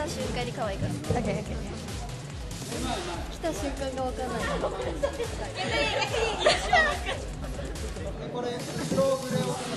た瞬間に可愛いから。 オッケーオッケー。 来た瞬間がわかんない。 これ後ろ振れを